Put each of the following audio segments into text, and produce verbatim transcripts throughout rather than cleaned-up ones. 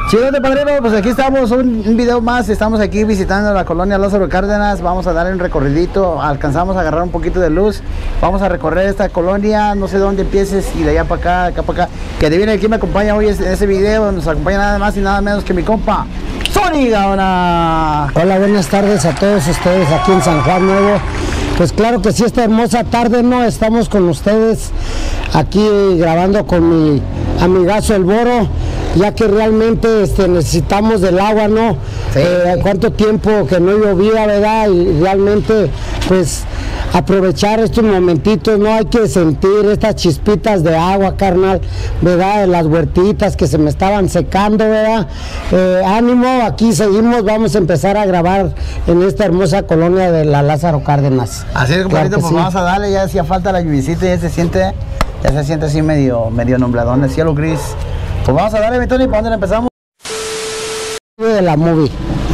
Chidote, padrino, pues aquí estamos, un, un video más. Estamos aquí visitando la colonia Lázaro Cárdenas. Vamos a darle un recorridito. Alcanzamos a agarrar un poquito de luz. Vamos a recorrer esta colonia. No sé dónde empieces y de allá para acá, acá para acá. Que adivina quién me acompaña hoy en ese video. Nos acompaña nada más y nada menos que mi compa Sony Gaona. Hola, buenas tardes a todos ustedes aquí en San Juan Nuevo. Pues claro que sí, esta hermosa tarde, ¿no? Estamos con ustedes aquí grabando con mi amigazo El Boro, ya que realmente este, necesitamos del agua, ¿no? Sí. Eh, cuánto tiempo que no llovía, ¿verdad? Y realmente, pues, aprovechar estos momentitos, ¿no? Hay que sentir estas chispitas de agua, carnal, ¿verdad? De las huertitas que se me estaban secando, ¿verdad? Eh, ánimo, aquí seguimos, vamos a empezar a grabar en esta hermosa colonia de la Lázaro Cárdenas. Así es, compadrito, claro, pues sí. Vamos a darle, ya hacía falta la lluvisita, ya se siente, ya se siente así medio, medio numbladón, el cielo gris. Pues vamos a darle, mi Tony, ¿para dónde empezamos? De la movie.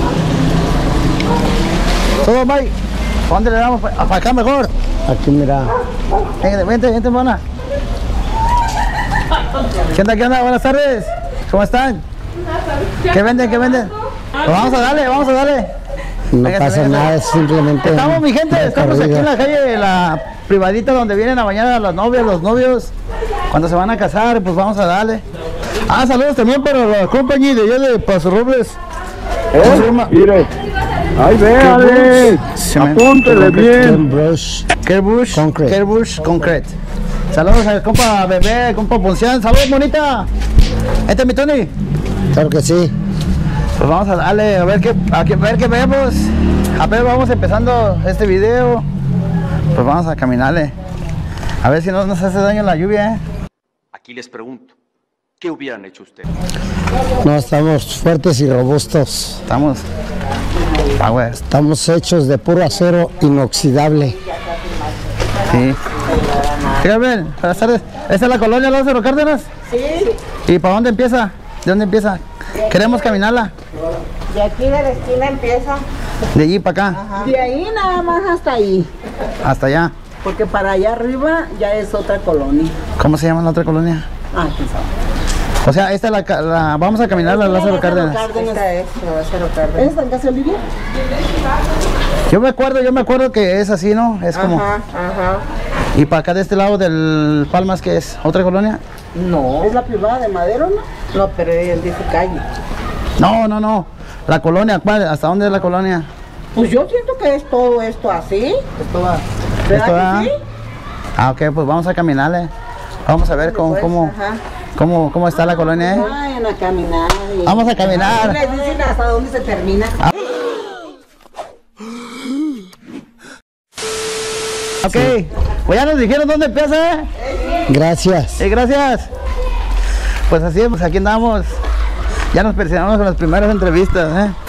Todo, Mike. ¿Para dónde le damos? Para acá mejor. Aquí, mira. Vente, vente, vente, mona. ¿Qué onda, qué onda? Buenas tardes. ¿Cómo están? ¿Qué venden, qué venden? Pues vamos a darle, vamos a darle. No Venga, pasa nada, es simplemente... Estamos, mi gente, estamos aquí en la calle, la privadita donde vienen a bañar a las novias, los novios. Cuando se van a casar, pues vamos a darle. Ah, saludos también para la compañía de allá de Paso Robles. ¿Eh? Mire. Ay, véale. Apúntele bien. Kerbush Concrete. Kerbush Concrete. Saludos al compa Bebé, compa Poncián. Saludos, bonita. Este es mi Tony. Claro que sí. Pues vamos a darle, a ver qué, a ver qué vemos. A ver, vamos empezando este video. Pues vamos a caminarle. A ver si no nos hace daño la lluvia, ¿eh? Aquí les pregunto, ¿qué hubieran hecho ustedes? No, estamos fuertes y robustos. Estamos... Ah, güey. Estamos hechos de puro acero inoxidable. Sí. Dígame, buenas tardes. ¿Esta es la colonia Lázaro Cárdenas? Sí. ¿Y para dónde empieza? ¿De dónde empieza? Queremos caminarla. De aquí de la esquina empieza. De allí para acá. Ajá. De ahí nada más hasta ahí. Hasta allá. Porque para allá arriba ya es otra colonia. ¿Cómo se llama la otra colonia? Ah, quién sabe. O sea, esta es la, la vamos a caminar la Lázaro Cárdenas. Esta es la Lázaro Cárdenas. ¿Esta en casa Olivia? Yo me acuerdo, yo me acuerdo que es así, ¿no? Es como... Ajá, ajá. ¿Y para acá de este lado del Palmas qué es? ¿Otra colonia? No, es la privada de Madero, ¿no? No, pero él dice calle. No, no, no. La colonia, ¿cuál? ¿Hasta dónde es la colonia? Pues yo siento que es todo esto así. Esto va. ¿Verdad ¿Esto va? que sí? Ah, ok, pues vamos a caminarle. Vamos a ver cómo, pues, cómo, cómo, cómo está la colonia, ¿eh? Vayan a caminar. Y... Vamos a caminar. Les dicen hasta dónde se termina. Ah. Ok, pues ya nos dijeron dónde empieza, ¿eh? Gracias. Sí, gracias. Pues así, pues aquí andamos. Ya nos persinamos con las primeras entrevistas, ¿eh?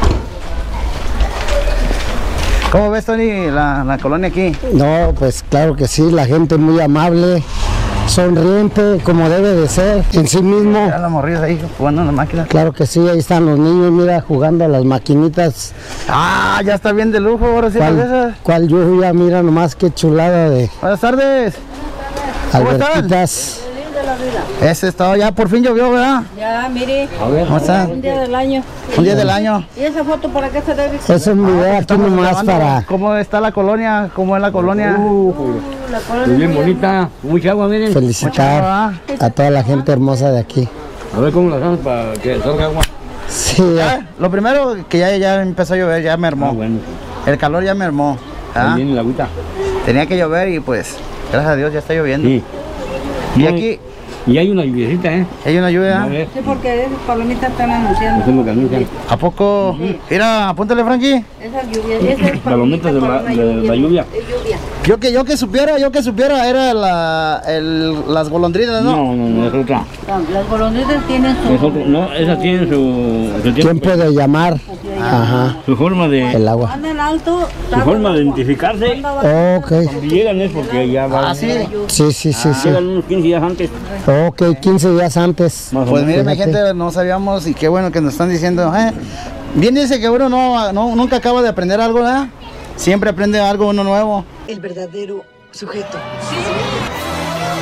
¿Cómo ves, Tony, la, la colonia aquí? No, pues claro que sí, la gente muy amable, sonriente, como debe de ser, en sí mismo. Ya la morrillas ahí jugando en la máquina. Claro que sí, ahí están los niños, mira, jugando a las maquinitas. Ah, ya está bien de lujo, ahora sí. ¿Cuál, cuál lluvia? Mira nomás qué chulada de... Buenas tardes. ¿Cómo albertitas. Ese estado ya por fin llovió, ¿verdad? Ya, mire. ¿Cómo está? Un día del año. Un día del año. ¿Y esa foto para qué se debe? Es un video aquí nomás para... ¿Cómo está la colonia? ¿Cómo es la colonia? Uh, la colonia bien bonita, mucha agua, miren. Felicitar a toda la gente hermosa de aquí. A ver cómo la hacemos para que salga agua. Sí, ya. Lo primero que ya, ya empezó a llover, ya mermó. Ah, bueno. El calor ya mermó. ¿Ah? Viene la agüita. Tenía que llover y pues, gracias a Dios ya está lloviendo. Sí. Y no, aquí... Y hay una lluviecita, ¿eh? ¿Hay una lluvia? Sí, porque esas palomitas están anunciando. Eso es lo que anuncian. ¿A poco? Uh-huh. Mira, apúntale, Frankie. Esas lluvias, esas palomitas de la, de la lluvia. Es lluvia. Yo que, yo que supiera, yo que supiera, era la, el, las golondrinas, ¿no? No, no, no, es otra. No, las golondrinas tienen su... Es otro, no, esas tienen su... su tiempo, tiempo de llamar. Ah. Ajá. Su forma de... El agua. Andan alto. Su forma de identificarse. Ok. Cuando llegan es porque ya van... Ah, sí. Sí, sí, sí, ah, sí. Llegan unos quince días antes. Ok, quince días antes. Pues miren, mi gente, no sabíamos y qué bueno que nos están diciendo. ¿eh? Bien dice que uno no, no, nunca acaba de aprender algo, ¿verdad? Siempre aprende algo uno nuevo. El verdadero sujeto. Sí.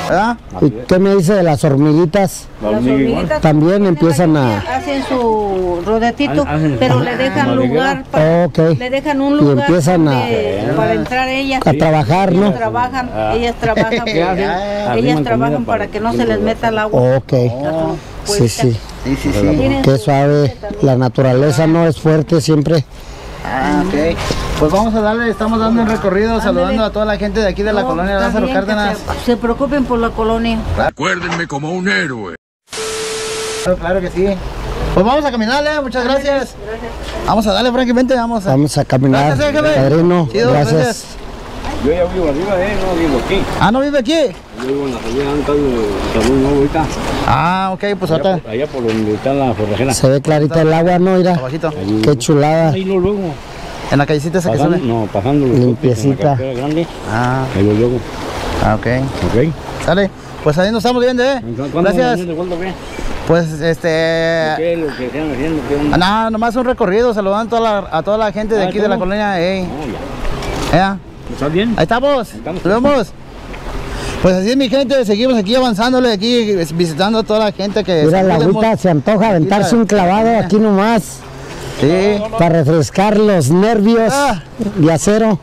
¿verdad? ¿Y qué me dice de las hormiguitas? Las hormiguitas También empiezan a... hacen su rodetito, Hacen- pero le dejan lugar para, Ok. le dejan un Y lugar empiezan a- donde- para entrar ellas. a trabajar, ¿no? Ellas trabajan, ellas trabajan, ¿Qué hacen? ellas Arriman trabajan comida para para que no el se les futuro. meta el agua. Ok. A su Sí, puesta. sí. Sí, sí, sí. Tienen Qué su- suave. La naturaleza no es fuerte siempre. Ah, ok. Pues vamos a darle, estamos dando un recorrido, saludando a toda la gente de aquí de la No, colonia está Lázaro bien que Cárdenas. Se, se preocupen por la colonia. Recuérdenme como un héroe. Claro, claro que sí. Pues vamos a caminarle, muchas gracias. Vamos a darle, francamente, vamos a... Vamos a caminar. Gracias, jefe. Padrino, Chido, gracias. Yo ya vivo arriba, eh, no vivo aquí. Ah, ¿no vive aquí? Yo vivo en la salida antes del salón nuevo ahorita. Ah, ok, pues Allá ahorita, por, allá por donde está la forrajera. Se ve clarita el agua, ¿no? Mira. abajito, Qué chulada. Ahí lo luego. en la callecita esa que Pasando, sube. no, pasando los Limpiecita. coches en la carretera grande. Ah, Ahí lo luego. ah, ok. Ok. Sale, pues ahí nos estamos viendo, ¿eh? ¿Cuándo Gracias. venir de vuelta, qué? Pues, este... ¿Qué es lo que están haciendo? ¿Qué onda? Nada, nomás un recorrido, saludando a toda la, a toda la gente de Ah, aquí de la ¿cómo? colonia. Ey. No, ya. ¿Eh? ¿Estás bien? Ahí estamos, Estamos. nos vemos. Pues así es mi gente, seguimos aquí avanzándole, aquí visitando a toda la gente que... Mira, la podemos- agüita se antoja aventarse un clavado aquí nomás. Sí, Para refrescar los nervios Ah. de acero.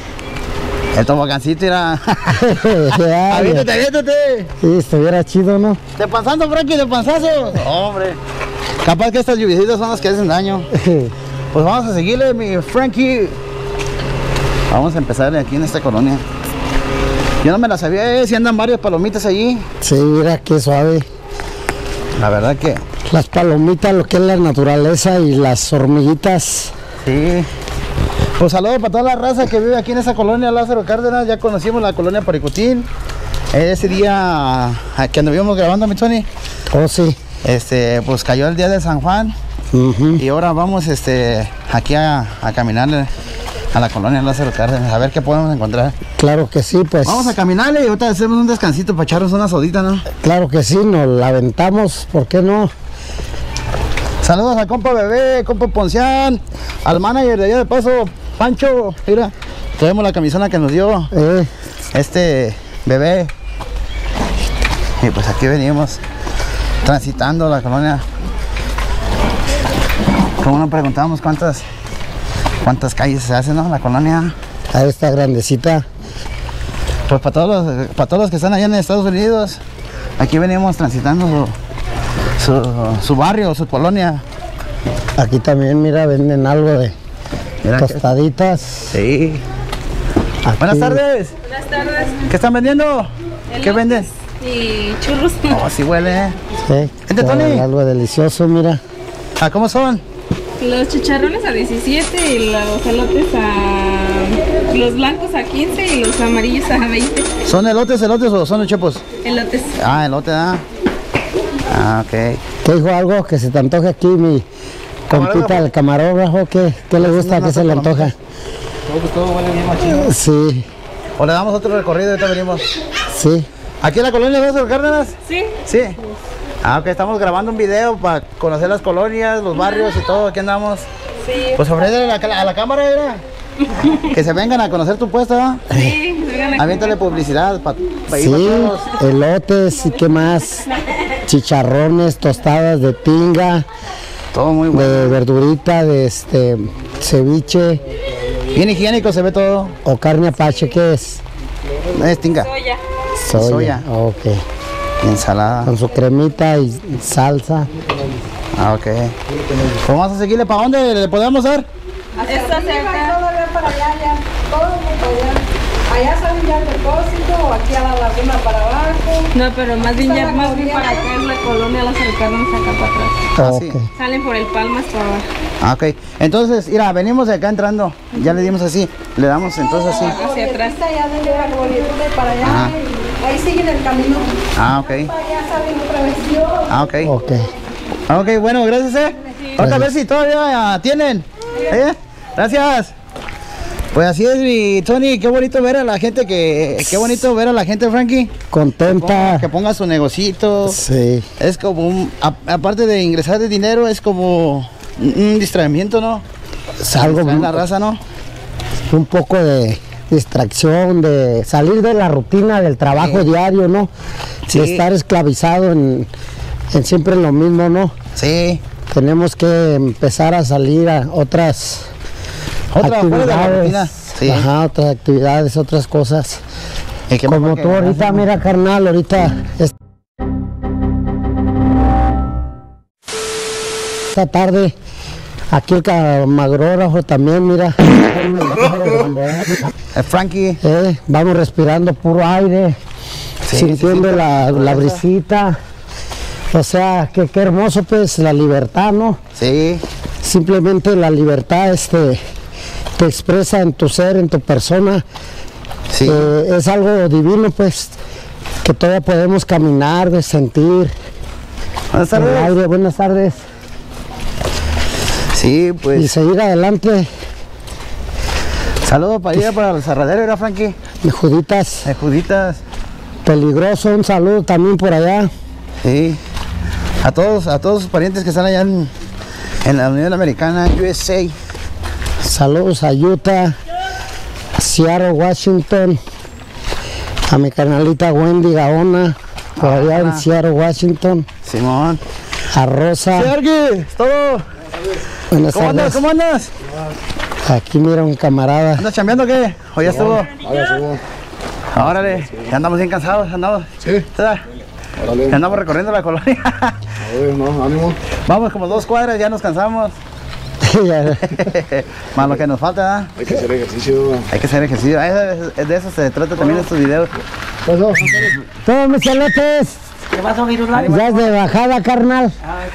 el tobogancito era... Ay, aviéntate, aviéntate. sí, estuviera chido, ¿no? De panzando, Frankie, de panzazo. Hombre. Capaz que estas lluviecitas son las que hacen daño. Pues vamos a seguirle, mi Frankie. Vamos a empezarle aquí en esta colonia. Yo no me la sabía, eh, si andan varias palomitas allí. Sí, mira qué suave. La verdad que Las palomitas, lo que es la naturaleza y las hormiguitas. sí. Pues saludos para toda la raza que vive aquí en esa colonia Lázaro Cárdenas. Ya conocimos la colonia Paricutín. Ese día ah, que anduvimos grabando, mi Tony, Oh, sí. este, pues cayó el día de San Juan. Ujú. Y ahora vamos este, aquí a, a caminarle a la colonia Lázaro Cárdenas, a ver qué podemos encontrar. Claro que sí, pues. Vamos a caminarle y ahorita hacemos un descansito para echarnos una sodita, ¿no? Claro que sí, nos la aventamos, ¿por qué no? Saludos a compa Bebé, compa Poncián, al manager de allá de paso, Pancho. Mira, traemos la camisona que nos dio Eh, este Bebé. Y pues aquí venimos transitando la colonia. Como nos preguntamos cuántas cuántas calles se hacen, ¿no? La colonia. a esta grandecita. Pues para todos los, para todos los que están allá en Estados Unidos, aquí venimos transitando su, su, su barrio, su colonia. Aquí también, mira, venden algo de Mira que- tostaditas. Sí. Aquí- Buenas tardes. Buenas tardes. ¿Qué están vendiendo? ¿Qué venden? Y churros. Oh, sí huele. ¿eh? Sí, Vente, Tony. algo delicioso, mira. Ah, ¿cómo son? Los chicharrones a diecisiete y los elotes a... Los blancos a quince y los amarillos a veinte. ¿Son elotes, elotes o son los chepos? Elotes. Ah, elote, ah. Ah, ok. ¿Qué dijo algo que se te antoje aquí, mi compita, el camarógrafo? ¿Qué, qué le gusta? ¿Qué se le antoja? Todo, todo huele bien machino. Sí, O le damos otro recorrido, ahorita venimos. sí. ¿Aquí en la colonia Lázaro Cárdenas? Sí. Sí. Ah, ok, estamos grabando un video para conocer las colonias, los barrios y todo. Aquí andamos. Sí. Pues ofrécele a la, a la cámara, mira. Que se vengan a conocer tu puesto, ¿no? Sí. Vengan aquí. Aviéntale publicidad para Sí, elotes y qué más. Chicharrones, tostadas de tinga, Todo muy bueno. de verdurita, de este ceviche Bien higiénico se ve todo. o carne apache, ¿qué es? Es tinga. Soya. Soya. Soya. Ok. Ensalada. Con su cremita y salsa. Ah, ok. Pues vamos a seguirle para dónde le podemos dar. Está cerca. Todavía para allá, ya, todo para allá. Allá salen ya el depósito, aquí a la laguna para abajo. No, pero más bien ya más bien para acá es la colonia Las Cárdenas acá para atrás. Ah, Ok. sí. Salen por el Palmas para abajo. Ah, ok. Entonces, mira, venimos de acá entrando. Ya le dimos así. Le damos entonces así. Hacia atrás. Está allá de la bolita para allá, Ajá. y ahí siguen el camino. Ah, ok. Para allá salen otra vez. Ah, ok. Ok. Ah, ok, bueno, gracias, eh. Ahorita a ver si todavía ah, tienen. ¿Eh? Gracias. Pues así es, mi Tony. Qué bonito ver a la gente que. Qué bonito ver a la gente, Frankie. Contenta. Que ponga su negocito. Sí. Es como un. a- aparte de ingresar de dinero, es como un, un distraimiento, ¿no? Es algo, Distraer la raza, ¿no? un poco de distracción, de salir de la rutina del trabajo Sí. diario, ¿no? Sí. De estar esclavizado en, en siempre en lo mismo, ¿no? Sí. Tenemos que empezar a salir a otras Otra fuera de la rutina. Sí. Ajá, otras actividades, otras cosas. ¿Y qué Como mejor que tú ahorita, ganas, no? mira, carnal, ahorita es- esta tarde aquí el camarógrafo también, mira. Eh, Frankie. Eh, vamos respirando puro aire, Sí, sintiendo se siente la, la la brisita. O sea, que qué hermoso pues la libertad, ¿no? Sí. Simplemente la libertad este, te expresa en tu ser, en tu persona. Sí. Eh, es algo divino pues, que todavía podemos caminar, de sentir. Buenas el tardes. aire. Buenas tardes. Sí, Y pues. seguir adelante, Saludos para allá, para el cerradero, ¿era Frankie? de Juditas. De Juditas. Peligroso, un saludo también por allá. Sí. A todos, a todos sus parientes que están allá en, en la Unión Americana, U S A. Saludos a Utah, Seattle, Washington, a mi canalita Wendy Gaona, por allá en Seattle, Washington, Simón. a Rosa. Sergi, todo. Buenas ¿Cómo andas? tardes. ¿Cómo andas? Aquí mira un camarada. ¿Andas chambeando o qué? ¿O ya estuvo? Órale, ya andamos bien cansados, andamos. Sí. ¿Verdad? Órale. Ya andamos recorriendo la colonia. A ver, no, ánimo. Vamos como dos cuadras, ya nos cansamos. Ya, Más lo que nos falta, ¿verdad? Hay que hacer ejercicio. Hay que hacer ejercicio. Ah, es- De eso se trata también estos videos. Pasó. Todos mis chalotes. Ya es de bajada, carnal.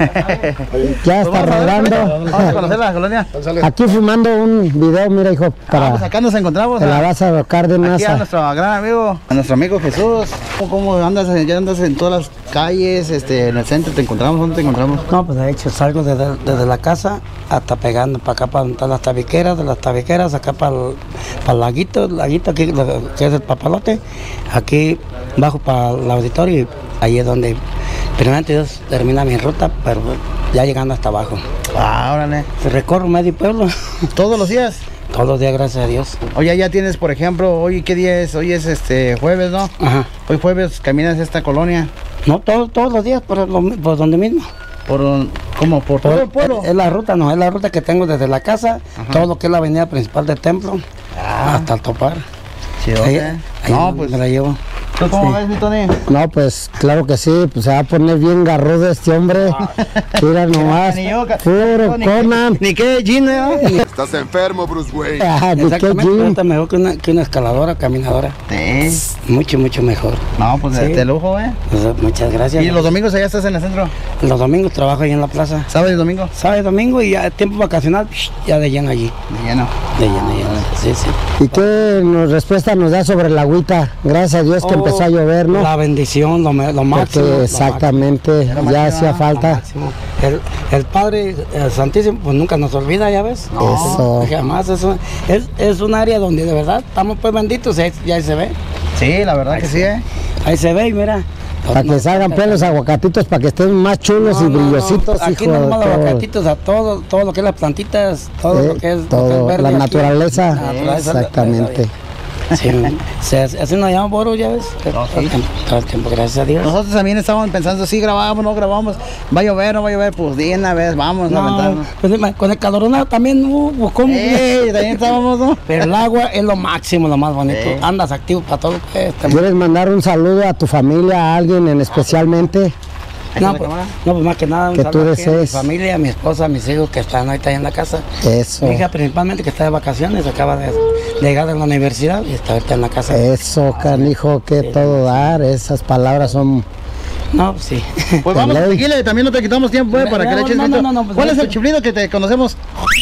Ya está Pues vamos a ver, rodando. Vamos a conocer la colonia. Aquí fumando un video, mira, hijo, Ah, pues para acá nos encontramos. en la a- Lázaro Cárdenas. Aquí a nuestro gran amigo, a nuestro amigo Jesús. ¿Cómo, cómo andas? Ya andas en todas las calles, este, en el centro, ¿te encontramos? ¿Dónde te encontramos? No, pues de hecho salgo desde, desde la casa hasta pegando para acá, para donde están las tabiqueras, de las tabiqueras acá para el, para el laguito, el laguito aquí, lo que es el papalote, aquí bajo para el auditorio y ahí es donde primeramente Dios termina mi ruta, pero ya llegando hasta abajo. Ah, órale. Recorro medio pueblo ¿Todos los días? todos los días, gracias a Dios. Oye, ya tienes, por ejemplo, hoy, ¿qué día es? Hoy es este jueves, ¿no? Ajá. Hoy jueves caminas esta colonia. No, todo- todos los días por, lo mi- por donde mismo. ¿Por don- cómo? ¿Por todo el pueblo? Es, es la ruta, no, es la ruta que tengo desde la casa, todo lo que es la avenida principal del templo, hasta el topar. Chido, Ahí- ¿eh? ahí No, me pues, la llevo. ¿tú cómo Sí. ves, mi Tony? No, pues claro que sí, pues se va a poner bien garrudo este hombre. Mira nomás, Ni yo, ca- puro ni- Conan. Ni qué, Gin, ¿eh? Estás enfermo, Bruce Wayne. Ah, ni qué Exactamente, Jim. ahorita mejor que una, que una escaladora, caminadora. Sí. Mucho, mucho mejor. No, pues Sí. de lujo, ¿eh? O sea, muchas gracias. ¿Y los domingos allá estás en el centro? Los domingos trabajo ahí en la plaza. ¿Sábado y domingo? Sábado y domingo y ya tiempo vacacional, psh, ya de lleno allí. De lleno. De lleno, de lleno. Sí, sí. ¿Y qué nos respuesta nos da sobre la agüita? Gracias a Dios que Oh, empezó a llover, ¿no? La bendición, lo, me- lo Porque máximo. lo exactamente, ya hacía máximo, lo falta. máximo. El, el Padre el Santísimo, pues nunca nos olvida, ya ves. Eso. Jamás. Es un, es, es un área donde de verdad estamos pues benditos y ahí, y ahí se ve. Sí, la verdad que sí, ¿eh? Ahí se ve y mira. Para que salgan pues los aguacatitos, para que estén más chulos No, y no, no. brillositos, Aquí hijo no de nomás los todo. aguacatitos, a todo, todo lo que es las plantitas, todo Eh, lo que es, lo que es todo, verde la aquí. naturaleza, La naturaleza, exactamente. Sí, se, así nos llama Boro, ya ves. Todo, el tiempo, todo el tiempo, gracias a Dios. Nosotros también estábamos pensando, sí, grabamos, no grabamos. Va a llover, no va a llover, pues de una vez, vamos a No, aventarnos. pues, con el caloronado también hubo como. Ey, también estábamos, ¿no? Pero el agua es lo máximo, lo más bonito. Sí. Andas activo para todo. Pues, te- ¿Quieres mandar un saludo a tu familia, a alguien en especialmente? no, pues, no, pues más que nada, un Que tú saludo aquí a mi desees. familia, a mi esposa, a mis hijos que están ahorita ahí en la casa. Eso, Mi hija principalmente que está de vacaciones, acaba de, de llegar de la universidad y está ahorita en la casa. eso, canijo, que todo dar, esas palabras son... No, pues sí. Pues vamos a seguirle, también no te quitamos tiempo, ¿eh? Para que le eches No, no, grito. no, no, pues, ¿Cuál es no, el chiflido que te conocemos?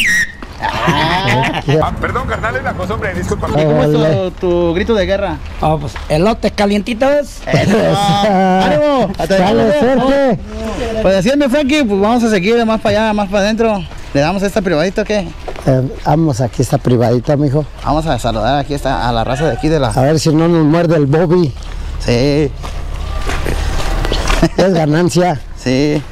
Ah, perdón, carnal, es la costumbre, disculpa. ¿Y cómo es tu, tu grito de guerra? Oh, pues elotes calientitos. Ah, ¡ánimo! Hasta Dale, después. suerte. Pues así es, mi Frankie, pues vamos a seguir más para allá, más para adentro. ¿Le damos esta privadita o qué? Eh, vamos, aquí está privadita, mijo. Vamos a saludar aquí está, a la raza de aquí de la... A ver si no nos muerde el Bobby. Sí, Es ganancia. sí.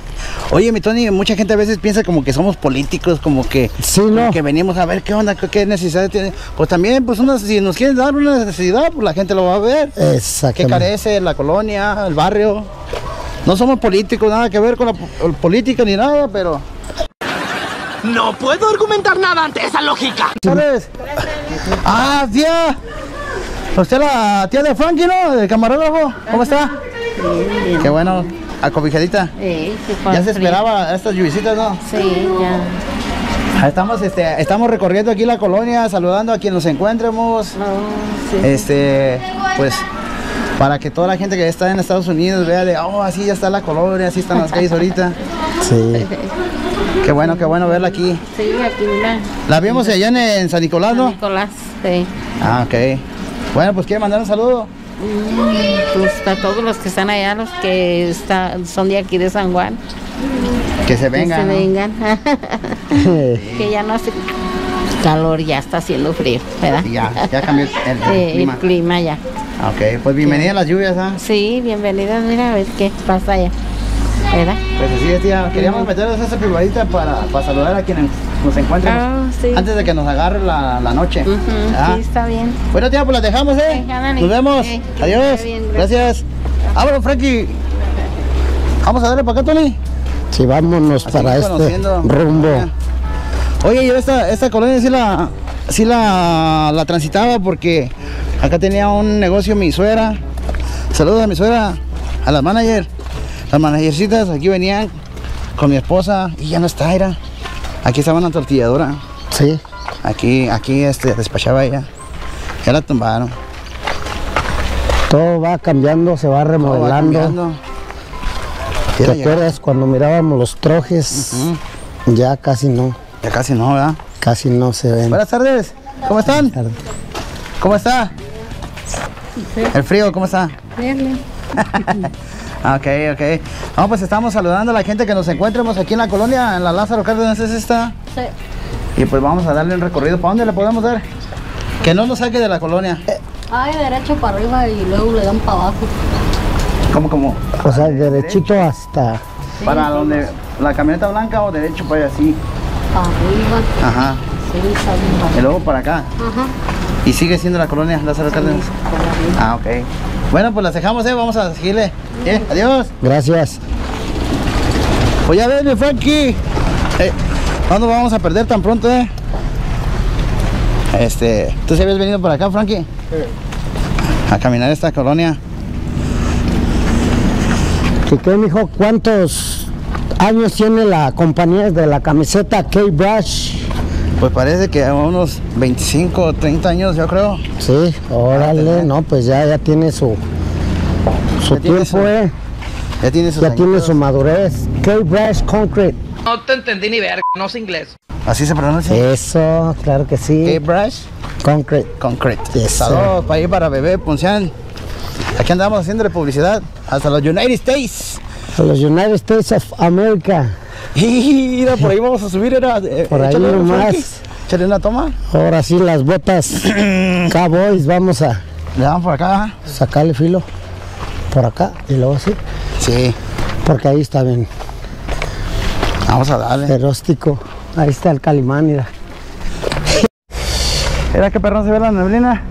Oye, mi Tony, mucha gente a veces piensa como que somos políticos, como que, sí, no. como que venimos a ver qué onda, qué, qué necesidad tiene. Pues también, pues una, si nos quieren dar una necesidad, pues la gente lo va a ver. Exactamente. ¿Qué carece la colonia, el barrio? No somos políticos, nada que ver con la po- política ni nada, pero... No puedo argumentar nada ante esa lógica. ¿Sabes? Ah, tía. Usted la tía de Frankie, ¿no? El camarógrafo. ¿Cómo está? Sí, qué bueno. Acobijadita. Sí, sí, Ya se esperaba estas lluviecitas, ¿no? Sí, ya. Estamos, este, estamos recorriendo aquí la colonia, saludando a quien nos encuentremos. No, sí. Este, pues, para que toda la gente que está en Estados Unidos vea de, oh, así ya está la colonia, así están las calles ahorita. Sí. Qué bueno, qué bueno verla aquí. Sí, aquí mira. La vimos allá en, en San Nicolás, ¿no? San Nicolás, sí. Ah, ok. Bueno, pues quiere mandar un saludo. Mm, pues a todos los que están allá, los que está, son de aquí de San Juan. Que se vengan. Que se ¿no? vengan. Que ya no hace calor, ya está haciendo frío, ¿verdad? Ya, ya cambió el, el Sí, clima. el clima ya. Ok, pues bienvenida a las lluvias, ¿ah? Sí, bienvenidas, mira a ver qué pasa allá, ¿verdad? Pues así es, tía. Queríamos meternos esa privadita para, para saludar a quienes nos encuentren Ah, sí. antes de que nos agarre la, la noche. Ujú, ¿Ah? sí, está bien. Bueno, tía, pues las dejamos, ¿eh? Sí, ándale. Nos vemos. Sí, que Adiós. esté bien, gracias. gracias. Vámonos, Frankie. Vamos a darle para acá, Tony. Sí, vámonos Así para este conociendo. rumbo. Oye, yo esta, esta colonia sí la, sí la, la transitaba porque acá tenía un negocio mi suegra. Saludos a mi suegra, a las manager. Las managercitas aquí venían con mi esposa y ya no está, era. Aquí estaba una tortilladora. Sí. Aquí, aquí este, despachaba ella. Ya la tumbaron. Todo va cambiando, se va Todo va remodelando. cambiando. ¿Te Quiero llegar. acuerdas cuando mirábamos los trojes? Ujú. Ya casi no, Ya casi no, ¿verdad? casi no se ven. Buenas tardes. ¿Cómo están? ¿Cómo está? El frío, ¿cómo está? Ok, ok. Vamos, pues estamos saludando a la gente que nos encuentremos aquí en la colonia, en la Lázaro Cárdenas, ¿es esta? Sí. Y pues vamos a darle un recorrido. ¿Para dónde le podemos dar? Que no nos saque de la colonia. Ay, derecho para arriba y luego le dan para abajo. ¿Cómo, cómo? O sea, derechito hasta... ¿Para donde la camioneta blanca o derecho para allá así? Para arriba. Ajá. Sí, está bien. Y luego para acá. Ajá. Y sigue siendo la colonia Lázaro Cárdenas. Ah, ok. Bueno, pues las dejamos, ¿eh? Vamos a seguirle. ¿Eh? Adiós. Gracias. Pues ya ven, mi Frankie. Eh, no nos vamos a perder tan pronto, ¿eh? Este, ¿tú sí habías venido por acá, Frankie? Sí. A caminar esta colonia. ¿Y qué, mijo? ¿Cuántos años tiene la compañía de la camiseta K-Brush? Pues parece que a unos veinticinco o treinta años, yo creo. Sí, órale, no, pues ya, ya tiene su, su Ya tiene tiempo, su- eh. Ya tiene sus Ya tiene añitos. su madurez. K-Brush Concrete. No te entendí ni ver, no sé inglés. Así se pronuncia. Eso, claro que sí. K-Brush Concrete. Concrete. Yes, Saludos para ir para bebé Poncián. Aquí andamos haciéndole publicidad hasta los United States. A los United States of America. Y mira, por ahí vamos a subir. Era, eh, Por ahí échale, nomás. Frankie. Échale una toma. Ahora sí, las botas Cowboys, vamos a Le damos por acá. sacarle filo por acá y luego así, Sí. porque ahí está bien Vamos a darle. rústico. Ahí está el calimán, mira. Mira qué perrón se ve la neblina.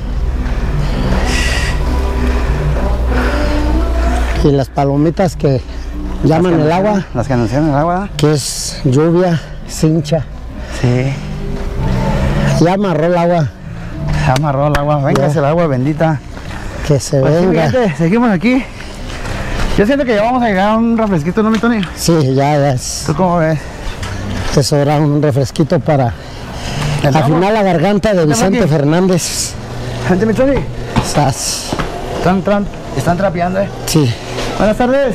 Y las palomitas que llaman Las que el anuncian- agua, Las que anuncian el agua. que es lluvia, cincha. Sí. Ya amarró el agua, Se amarró el agua. Venga, Ya. el agua bendita. que se Pues sí, venga. fíjate, seguimos aquí. Yo siento que ya vamos a llegar a un refresquito, ¿no, mi Tony? Sí, ya, ya es, ¿Tú cómo ves? es hora un refresquito para afinar la garganta de Vicente aquí. Fernández. Gente, mi Tony. Sas. Están, están, están trapeando, ¿eh? Sí. Buenas tardes.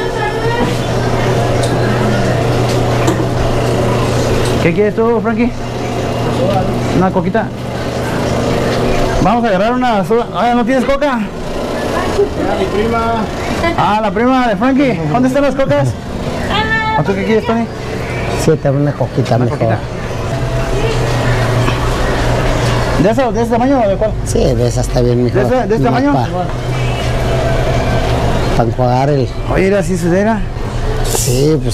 ¿Qué quieres tú, Frankie? Una coquita. Vamos a agarrar una soda. Ah, ¿no tienes coca? mi prima. Ah, la prima de Frankie. ¿Dónde están las cocas? ¿O tú qué quieres, Tony? Sí, te una coquita Una mejor. coquita. ¿De ese, de ese tamaño o de cuál? Sí, de esa está bien mejor. ¿De ese, de ese tamaño? Para enjuagar el... Oye, era así sudera. Sí, pues.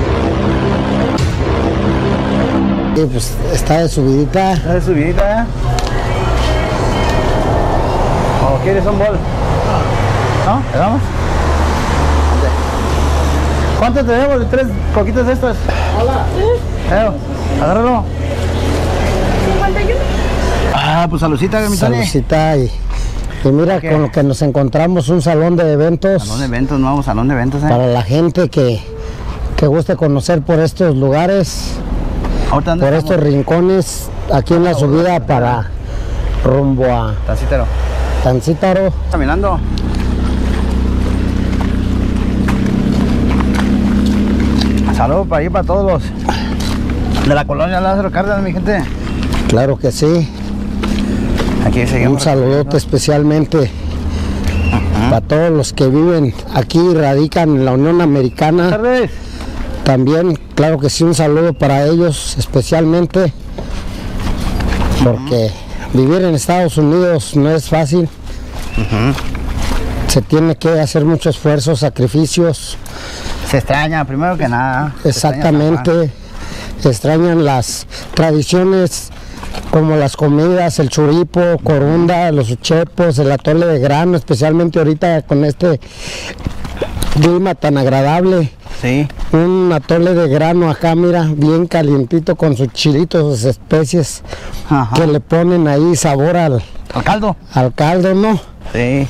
Sí, pues está de subidita. Está de subidita, ¿eh? ¿O quieres un bol? ¿No? ¿Le damos? ¿Cuánto tenemos de tres coquitas de estas? Hola. Eh, agárralo. cincuenta y uno. Ah, pues salucita, mi Tony. Salucita y, y mira, ¿qué? con lo que nos encontramos un salón de eventos. Salón de eventos, nuevo salón de eventos, ¿eh? Para la gente que, que guste conocer por estos lugares, por estamos? estos rincones, aquí en la subida para rumbo a Tancítaro. Tancítaro. Caminando. Saludos para ahí para todos los de la colonia Lázaro Cárdenas, mi gente. Claro que sí. Aquí seguimos. Un saludote especialmente uh-huh. para todos los que viven aquí y radican en la Unión Americana. Buenas tardes. También, claro que sí, un saludo para ellos especialmente, porque uh-huh. vivir en Estados Unidos no es fácil. Uh-huh. Se tiene que hacer mucho esfuerzo, sacrificios. Se extraña, primero que nada. Exactamente. Se extrañan las tradiciones como las comidas, el churipo, corunda, los uchepos, el atole de grano, especialmente ahorita con este clima tan agradable. Sí. Un atole de grano acá, mira, bien calientito con sus chilitos, sus especies. Ajá. Que le ponen ahí sabor al, al caldo. Al caldo, ¿no? Sí.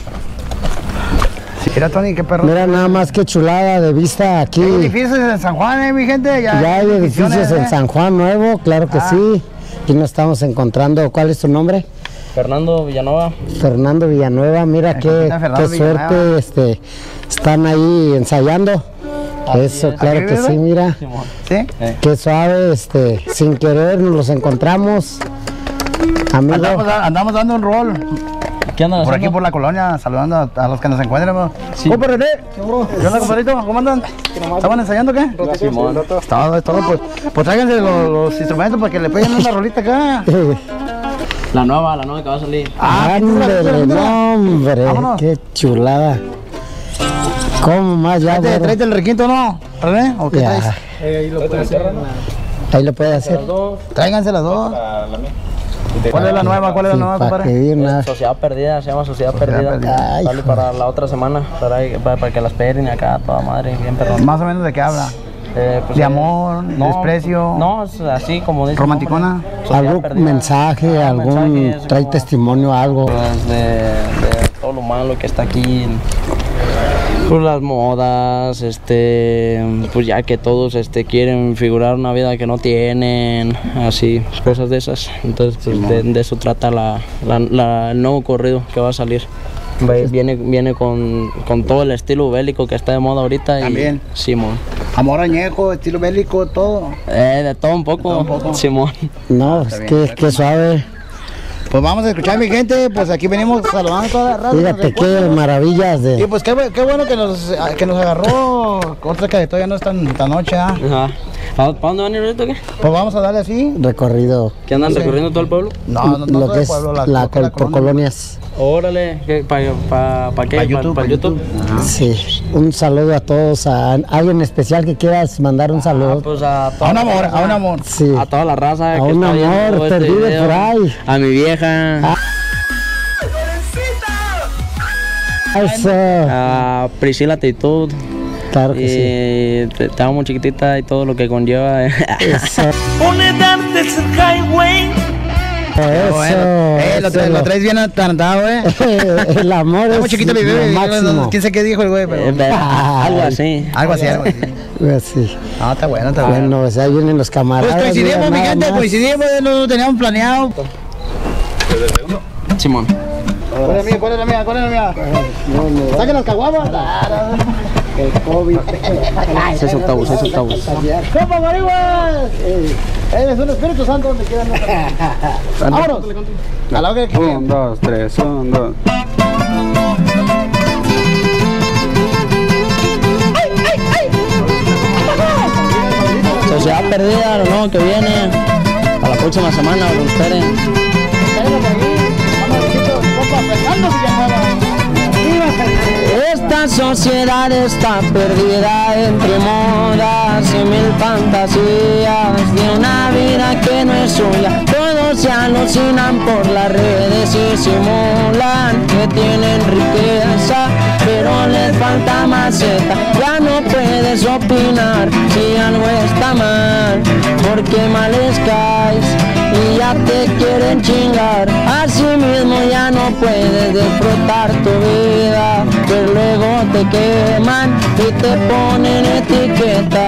Sí, mira, Tony, qué perro. Mira nada más que chulada de vista aquí. Hay edificios en San Juan, eh, mi gente. Ya, ya hay edificios eh. en San Juan Nuevo, claro que ah. sí. Aquí nos estamos encontrando. ¿Cuál es tu nombre? Fernando Villanueva. Fernando Villanueva, mira qué, qué suerte este, están ahí ensayando. Así Eso, es. Claro que sí, mira. ¿Sí? Qué suave, este, sin querer nos los encontramos. Amigo. Andamos, andamos dando un rol. ¿Qué andan por haciendo? aquí por la colonia, saludando a, a los que nos encuentran. Sí. ¿Cómo, René? ¿Qué onda, compadrito? ¿Cómo andan? ¿Estaban ensayando qué? Sí, es todo, es todo. Pues, pues tráiganse los, los instrumentos para que le peguen una rolita acá. La nueva, la nueva que va a salir. Ah, ándale, no, hombre, vámonos. Qué chulada. ¿Cómo más ya? Tráete, tráete el requinto, ¿no? ¿René? ¿O qué ya. traes? Eh, ahí lo puede hacer. Ahí lo puede hacer. Tráiganse las dos. ¿Cuál es la nueva? ¿Cuál es la nueva, compadre? Una... Sociedad Perdida, se llama Sociedad, Sociedad Perdida. Perdida. Ay, sale para la otra semana, para, para, para que la esperen acá, toda madre, bien perdón. ¿Más o menos de qué habla? Eh, pues, ¿De amor? No, desprecio? No, es así como dice. ¿Romanticona? ¿Algún perdida. mensaje, ah, algún, mensaje trae como, testimonio, algo? Pues de, de todo lo malo que está aquí. Pues las modas, este, pues ya que todos este, quieren figurar una vida que no tienen, así, cosas de esas. Entonces, pues de, de eso trata la, la, la, el nuevo corrido que va a salir. Viene, viene con, con todo el estilo bélico que está de moda ahorita. También. Y, Simón. Amor añejo, estilo bélico, todo. Eh, de todo un poco, todo un poco. Simón. No, es que, que suave. Pues vamos a escuchar, mi gente, pues aquí venimos saludando toda la radio. Fíjate qué maravillas de... Y pues qué, qué bueno que nos, que nos agarró otra que todavía no es tan, tan noche, ¿ah? Ajá. ¿Para dónde van a ir ahorita o qué? Pues vamos a darle así. Recorrido. ¿Qué andan sí. recorriendo todo el pueblo? No, no, no lo todo que el es pueblo, la, la, la, col, la por colonias. Órale, ¿para pa, pa qué? Para YouTube. ¿Para pa YouTube? Ajá. Sí, un saludo a todos, a alguien especial que quieras mandar un saludo. Ah, pues a, a un amor, a un amor. Sí. A toda la raza. A que un amor, te vive este por ahí. A mi vieja. Ah. Eso. A Priscila Titud. Claro que y sí. Te, te amo chiquitita y todo lo que conlleva. Eso. Eso, bueno. eh, lo, tra lo traes bien atardado, eh. El amor es chiquito le vive, máximo. ¿Quién sé qué dijo el güey? Pero... Eh, algo así. Algo así, algo así. Sí. No, está bueno, está bueno. bueno. Bueno, pues ahí vienen los camaradas. Pues coincidimos, mi gente, coincidimos, no lo teníamos planeado. Simón. ¿Cuál es la mía? ¿Cuál es la mía? ¿Cuál es la mía? Saquen las caguamas. El COVID. Seis octavos, seis octavos. ¡Copa, marihuas! Eres un Espíritu Santo donde quieran. ¡Vámonos! A la hora que un, dos, tres, un, dos. Sociedad Perdida, lo nuevo que viene. A la próxima semana, lo esperen. Esta La sociedad está perdida entre modas y mil fantasías de una vida que no es suya. Todos se alucinan por las redes y simulan que tienen riqueza, pero les falta maceta. Ya no puedes opinar si algo está mal, porque mal les caes y ya te quieren chingar. Así mismo ya no puedes disfrutar tu vida, pero luego te queman y te ponen etiqueta.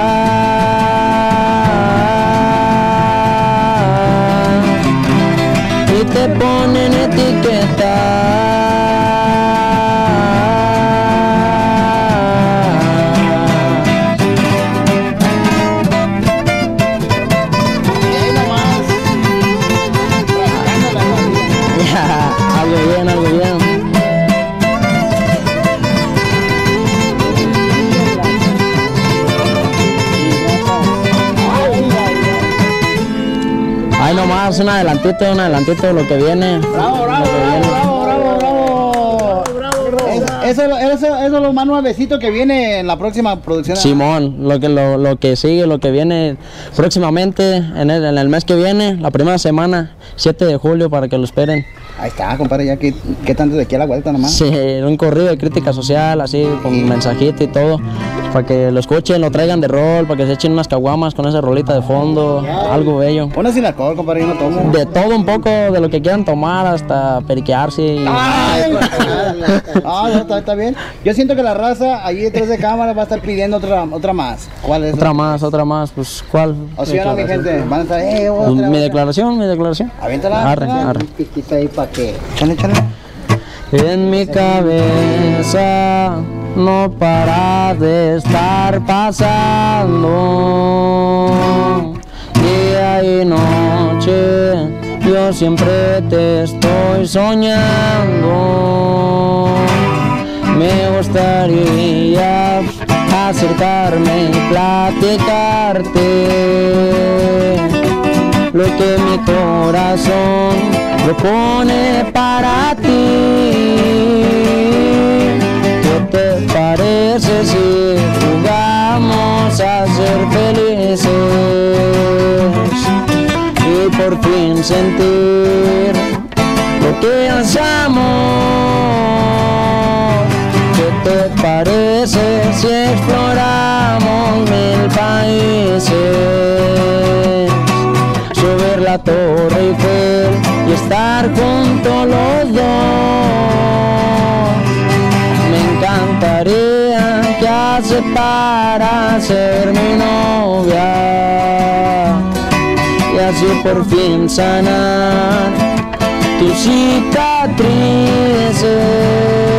Y te ponen etiqueta. Ahí nomás, un adelantito, un adelantito de lo que viene. Bravo, bravo, bravo, bravo, bravo, bravo. Es- Eso, eso, eso es lo más nuevecito que viene en la próxima producción. Simón, lo que, lo, lo que sigue, lo que viene próximamente, en el, en el mes que viene, la primera semana, siete de julio, para que lo esperen. Ahí está, compadre, ya que, ¿qué tanto de aquí a la vuelta nomás? Sí, un corrido de crítica social, así, con mensajito y todo, para que lo escuchen, lo traigan de rol, para que se echen unas caguamas con esa rolita de fondo, algo bello. Una sin alcohol, compadre, yo no tomo. De todo un poco, de lo que quieran tomar, hasta periquearse. Y... Ay, ah, no, está, está bien. Yo siento que la raza allí detrás de cámara va a estar pidiendo otra, otra más. ¿Cuál es? Otra más, otra más, pues, ¿cuál? O sea, no, mi gente, van a estar, eh, Pues, otra, mi otra. declaración, mi declaración. Aviéntala. Arre, aviéntala. arre. Un piquito ahí para que. Échale, échale. En mi cabeza no para de estar pasando día y noche, yo siempre te estoy soñando. Me gustaría acercarme y platicarte lo que mi corazón propone para ti. ¿Qué te parece si jugamos a ser felices y por fin sentir lo que ansiamos? ¿Qué te parece si exploramos mil países? Subir la Torre Eiffel y estar juntos los dos. Me encantaría que aceptara ser mi novia y así por fin sanar tus cicatrices.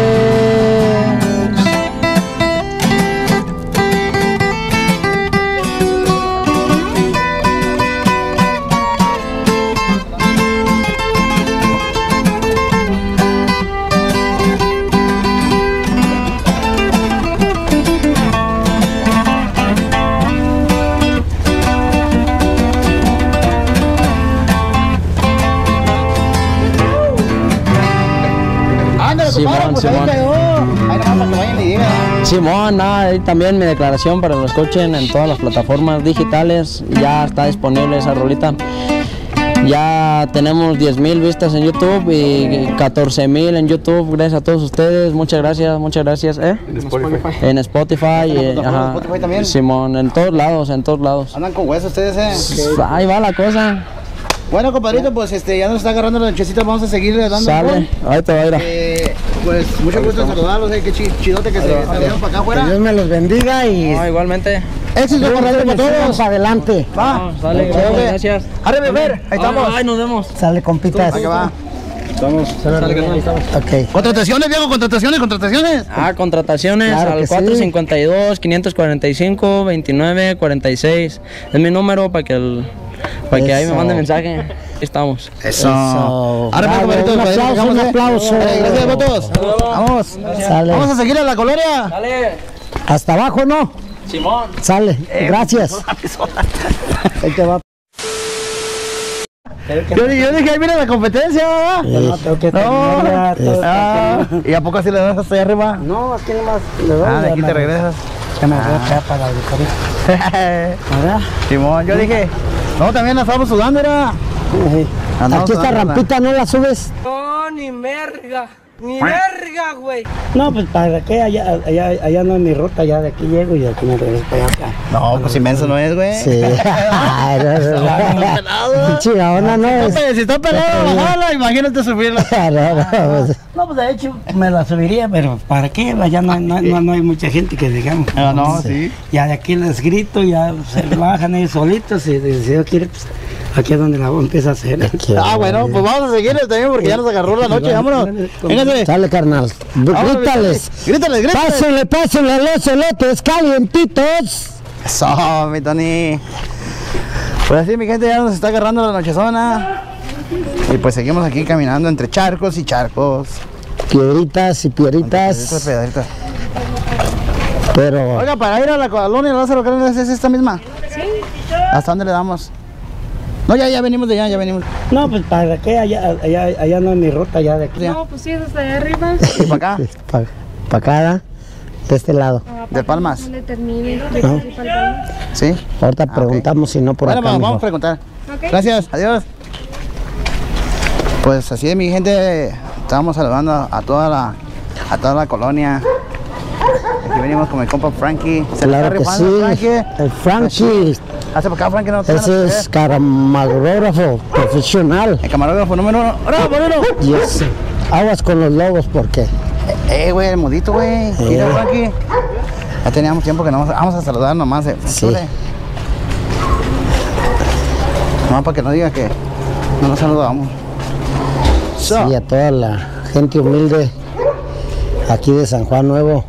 Ándale, compadre, Simón, pues ahí Simón. quedó. Ahí nomás para que vayan y digan. Simón, nada, y también mi declaración para que lo escuchen en todas las plataformas digitales. Ya está disponible esa rolita. Ya tenemos diez mil vistas en YouTube y catorce mil en YouTube. Gracias a todos ustedes. Muchas gracias, muchas gracias. ¿Eh? En Spotify. En Spotify. eh, ajá. Spotify también. Simón, en todos lados, en todos lados. Andan con huesos ustedes, eh. Ahí va la cosa. Bueno, compadrito, pues este, ya nos está agarrando la nochecita, vamos a seguirle dando. Sale, ahí te va a ir. Eh, pues mucho gusto en saludarlos, eh, qué chi- chidote que se salieron para acá afuera. Que Dios me los bendiga y No, igualmente. Éxito para sigan para adelante. Va. Sale, Sale. gracias. Arre, beber, ahí estamos. Ay, nos vemos. Sale, compitas. Aquí va. Estamos. Ok. Contrataciones, viejo, contrataciones, contrataciones. Ah, contrataciones Claro que al sí. cuatro cinco dos, quinientos cuarenta y cinco, veintinueve cuarenta y seis. Es mi número para que el, para que ahí me Eso. mande mensaje. Ahí estamos. Eso. Eso. Ahora, Bravo, compadrito, un pues, aplauso, dejamos, un eh. aplauso. Eh, gracias a todos. Vamos. Sale. Vamos a seguir a la colonia. Dale. Hasta abajo, ¿no? Simón. Sale. Gracias. Ahí te va. Yo, yo dije, ahí viene la competencia, ¿verdad? No, tengo que No. terminar ya, todo Ah, está- ¿y a poco así le das hasta allá arriba? No, aquí nomás le doy. Ah, de ya aquí me- te regresas. Ya me voy Ah. acá para la auditoría. ¿Verdad? Simón, yo dije, no, también la estábamos sudando, era. Andamos Aquí esta sudando, rampita no la subes. No, ni merga. Ni verga, güey. No, pues para qué, allá, allá, allá no es mi ruta, ya de aquí llego y de aquí me regreso para allá. No, pues inmenso no es, güey. Sí. Ay, no, no, no. Chigaona no es. Si está pelado, bajala, imagínate subirla. No, no, pues. No, pues de hecho me la subiría, pero ¿para qué? Allá no, hay- no, no, no hay mucha gente que digamos. Ah, no, sí. Ya de aquí les grito, ya se bajan ellos solitos y si Dios quiere, pues aquí es donde la voz empieza a hacer. Ah, bueno, pues vamos a seguirle también porque ya nos agarró la noche, vámonos. Véngase. Sale, carnal. Grítales. Grítales, grítales. Pásenle, pásenle los elotes calientitos. Eso, mi Tony. Pues así, mi gente, ya nos está agarrando la nochezona. Y pues seguimos aquí caminando entre charcos y charcos. Piedritas y piedritas. Piedritas, piedritas. Pero. Oiga, para ir a la colonia Lázaro Cárdenas es esta misma. Sí. ¿Hasta dónde le damos? No, ya, ya venimos de allá, ya venimos. No, pues para qué, allá, allá, allá no es mi ruta, ya de aquí. No, pues sí, desde allá arriba. ¿Y para acá? Para pa acá, de este lado. ¿De Palmas? No le termine. De No. aquí para el baño. ¿Sí? Ahorita Ah, preguntamos si no por Bueno, acá. vamos, mejor. vamos a preguntar. Ok. Gracias, adiós. Pues así es, mi gente, estamos saludando a, a toda la a toda la colonia. Aquí venimos con mi compa Frankie. Se le Claro está que sí. rifando, Frankie. El Frankie. Hace para acá, Frankie, no te van a Ese es perder. camarógrafo profesional. El camarógrafo número uno. ¡Bravo, Moreno! Yes. Aguas con los lobos porque. Eh, güey, el mudito, güey. Mira, Eh. Frankie. Ya teníamos tiempo que no vamos, vamos a saludar nomás. Eh. Sí. Nomás para que no diga que no nos saludamos. So. Sí, a toda la gente humilde aquí de San Juan Nuevo.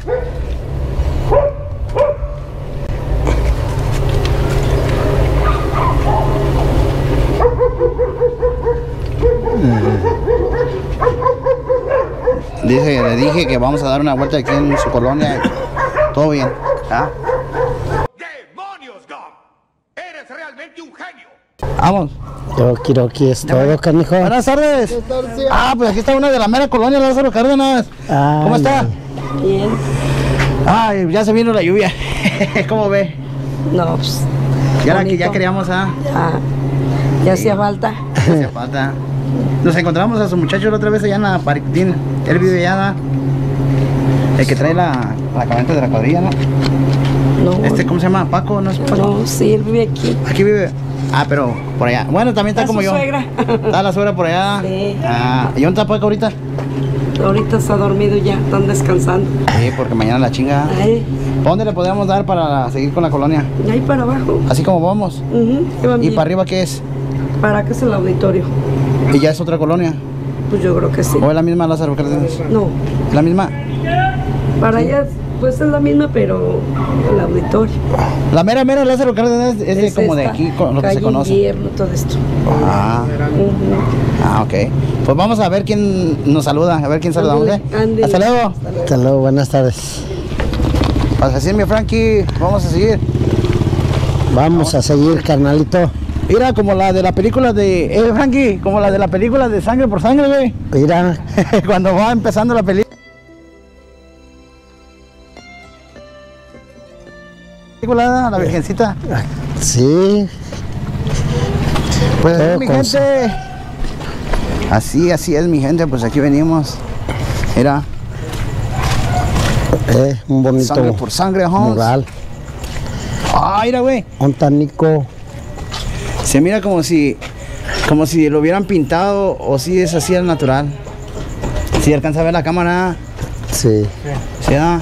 Dice, le dije que vamos a dar una vuelta aquí en su colonia. Todo bien. ¿Ah? ¡Demonios, Gum! ¡Eres realmente un genio! Vamos. Yo quiero aquí es todo, canijo. Buenas tardes. Ah, pues aquí está una de la mera colonia Lázaro Cárdenas. Ah, ¿Cómo está? Bien. Ay, ya se vino la lluvia. ¿Cómo ve? No, pues. Ya, la, bonito. ya queríamos, ¿ah? Ya, ya hacía falta. Ya hacía falta. Nos encontramos a su muchacho la otra vez allá en la Paricutín. Él vive allá, ¿no? El que trae la, la camioneta de la cuadrilla, ¿no? No. Este, ¿cómo se llama? ¿Paco? ¿No es Paco? No, sí, él vive aquí. Aquí vive. Ah, pero por allá. Bueno, también está Está como su yo. suegra. Está la suegra por allá. Sí. Ah, ¿y dónde está Paco ahorita? Ahorita está dormido ya, están descansando. Sí, porque mañana la chinga. Ahí, ¿Dónde le podemos dar para seguir con la colonia? ahí para abajo. Así como vamos. Ujú, ahí van ¿Y bien. para arriba qué es? ¿Para qué es el auditorio? ¿Y ya es otra colonia? Pues yo creo que sí. ¿O es la misma Lázaro Cárdenas? No, ¿La misma? para allá pues es la misma, pero el auditorio. La mera mera Lázaro Cárdenas es de Es como de esta, aquí, con lo que se calle conoce. Invierno, todo esto. Ah, Ujú. ah, ok. Pues vamos a ver quién nos saluda, a ver quién saludamos, ¿eh? Ándele, ándele. Hasta luego. Hasta luego, buenas tardes. Pues así, mi Frankie, vamos a seguir. Vamos a seguir, carnalito. Mira, como la de la película de... Eh, Frankie, como la de la película de Sangre por Sangre, güey. Mira, Cuando va empezando la película. La Virgencita. sí. Pues así Todo es, mi con- gente. Así, así es, mi gente. Pues aquí venimos. Mira, Eh, un bonito sangre por sangre, Holmes. mural. Ah, mira, güey. Un tanico. Se mira como si, como si lo hubieran pintado o si es así al natural. Si alcanza a ver la cámara, Sí. ¿sí da?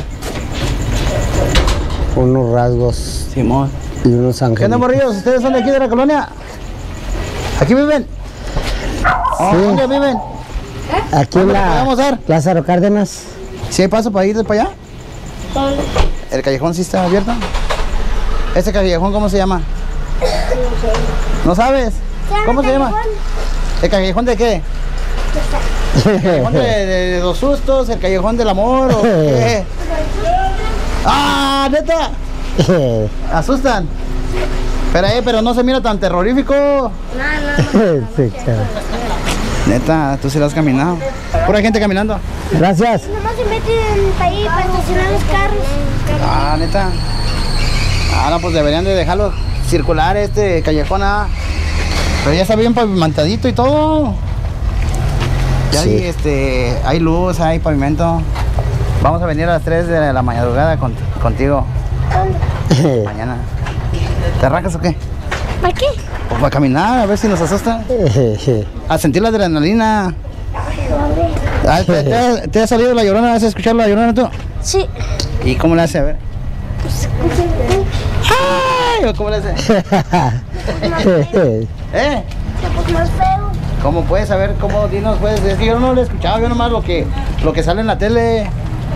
Unos rasgos Simón. y unos ¿Qué onda, angelitos. morrillos? ¿Ustedes son de aquí de la colonia? ¿Aquí viven? Oh, Sí. ¿Dónde viven? Aquí en ¿Dónde le la podemos dar? Lázaro Cárdenas. ¿Sí hay paso para ir de para allá? ¿El callejón sí está abierto? ¿Ese callejón cómo se llama? ¿No sabes? ¿Cómo se llama? ¿El callejón de qué? ¿El callejón de, de- de los sustos? ¿El callejón del amor? ¿O qué? ¡Ah, neta! ¿Asustan? Pero, eh, pero no se mira tan terrorífico. No, no, no. Sí, claro. Neta, tú sí lo has caminado. Pura gente caminando. Gracias. Nomás se meten ahí para estacionar los carros. Ah, neta. Ah, no, pues deberían de dejarlo circular este callejón. Ah. Pero ya está bien pavimentadito y todo. Ya Sí. hay, este, hay luz, hay pavimento. Vamos a venir a las tres de la madrugada con, contigo. Mañana. ¿Te arrancas o qué? ¿Para qué? Pues para caminar, a ver si nos asustan. A sentir la adrenalina. Ah, ¿te, te, te ha salido la Llorona? ¿Has escuchado la Llorona tú? Sí. ¿Y cómo le hace? A ver. ¡Ay! ¿Cómo le hace? ¿Eh? Pues más feo. ¿Cómo puedes saber? ¿Cómo? Dinos, pues. Es que yo no lo he escuchado, yo nomás lo que, lo que sale en la tele.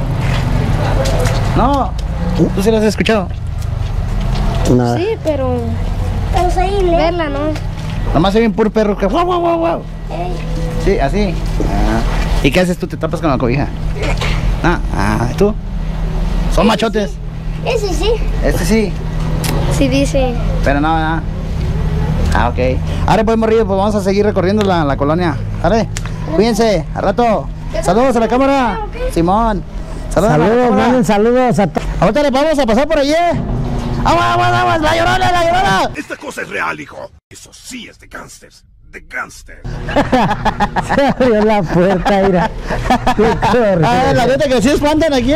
No. ¿Tú sí lo has escuchado? Nada. Sí, pero... Pero es ahí, verla, ¿no? Nomás se ve un puro perro que... ¡Wow, wow, wow, wow! Ey. Sí, así. Ah. ¿Y qué haces tú? ¿Te tapas con la cobija? Ah, ah, ¿tú? Son machotes. Ese sí. Este sí. Sí dice. Pero no, no. Ah, ok. Ahora pues, morrillo, pues vamos a seguir recorriendo la, la colonia. Ahora, cuídense, al rato. Saludos a la cámara. Simón. Saludos, Saludos, manden saludos a todos. Ahorita les vamos a pasar por allí. ¡Vamos, vamos, vamos! ¡La Llorona, la Llorona! Esta cosa es real, hijo. Eso sí es de gángsters. De gángsters. Se abrió la puerta, mira. Ah, la neta que sí espantan aquí.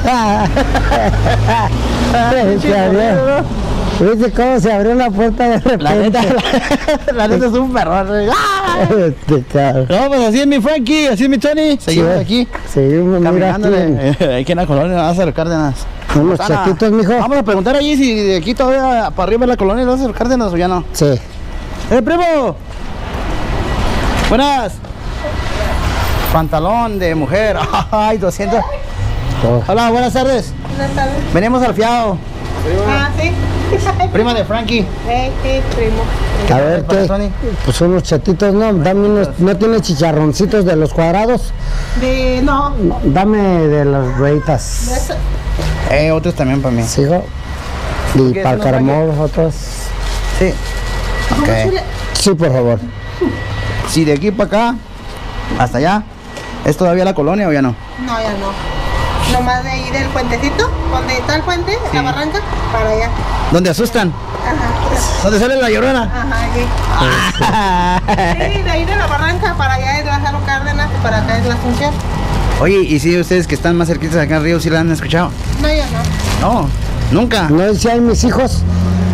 Se abrió. ¿Viste cómo se abrió la puerta de repente? La neta, la, la neta es un perro. Este cabrón. No, pues así es mi Frankie, así es mi Tony. Seguimos Sí, aquí. Seguimos, mira aquí. Caminándole. Aquí en la colonia Lázaro Cárdenas. Unos Ana, chatitos, mijo. Vamos a preguntar allí si de aquí todavía para arriba es la colonia Lázaro Cárdenas o ya no. Sí. ¡Eh, primo! Buenas. Pantalón de mujer. Ay, doscientos. Oh. Hola, buenas tardes. Buenas tardes. Venimos al fiado. Ah, sí. Prima de Frankie. Eh, sí, primo. A ver, para ¿qué? Tony? Pues unos chatitos, ¿no? Dame unos, ¿no tiene chicharroncitos de los cuadrados? De... No. Dame de las rueditas. Eh, otros también para mí. ¿Sigo? Y ¿Quieres para el unos caramol, otros. Sí. Ok. Sí, por favor. Si de aquí para acá, hasta allá, ¿es todavía la colonia o ya no? No, ya no. Nomás de ahí del puentecito, donde está el puente, Sí. la barranca, para allá. ¿Dónde asustan? Ajá. ¿Dónde sale la Llorona? Ajá, aquí. Sí, de ahí de la barranca, para allá es Lázaro Cárdenas, y para acá es la Asunción. Oye, ¿y si ustedes que están más cerquitos acá en Río, sí la han escuchado? No, ya no. No, nunca. ¿No decían mis hijos?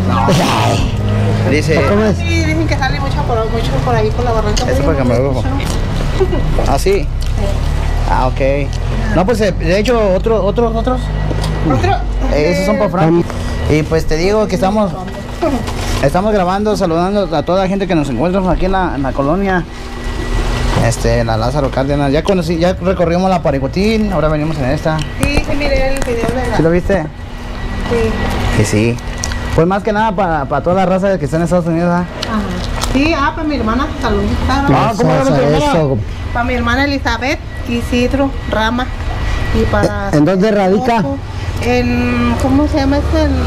Dice... ¿Cómo es? Sí, dicen que sale mucho por, mucho por ahí, por la barranca. Esto para camarógrafo. Ah, sí. Ah, ok. No, pues eh, de hecho, otro, otros, otros. Otro. Eh, esos son para Frank. Y pues te digo que estamos estamos grabando, saludando a toda la gente que nos encuentra aquí en la, en la colonia. Este, la Lázaro Cárdenas. Ya conocí, ya recorrimos la Paricotín, ahora venimos en esta. Sí, sí, miré el video de la... ¿Sí lo viste? Sí. Que sí. Pues más que nada para, para toda la raza que está en Estados Unidos. ¿Ah? Ajá. Sí, ah, para mi hermana, saludos. Ah, ¿cómo Eso, era tu hermana? eso. Para mi hermana Elizabeth, Isidro, Rama. Y para... ¿En dónde radica? En... ¿Cómo se llama esto? En...